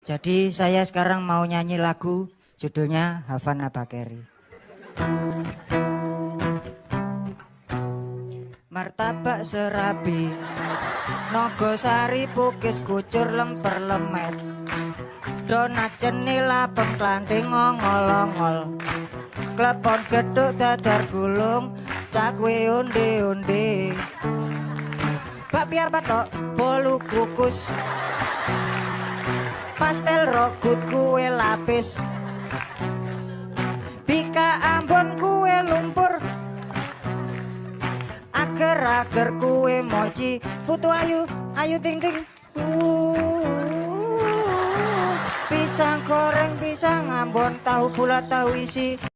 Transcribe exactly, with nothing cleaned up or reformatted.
Jadi saya sekarang mau nyanyi lagu judulnya Havana Bakeri. Martabak serabi, Nogosari pukis kucur lemper lemet, donat cenila pengklanting ngongol-ongol, klepon geduk dadar gulung, cakwe undi-undi, bakpiar batok bolu kukus, pastel rogut kue lapis, bika ambon kue lumpur, ager-ager kue mochi, putu ayu, ayu ting ting, uh, pisang goreng, pisang ambon, tahu bulat, tahu isi,